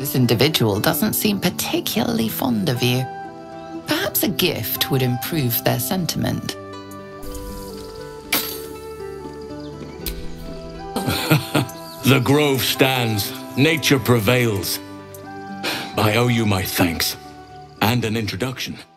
This individual doesn't seem particularly fond of you. Perhaps a gift would improve their sentiment. The grove stands. Nature prevails. I owe you my thanks and an introduction.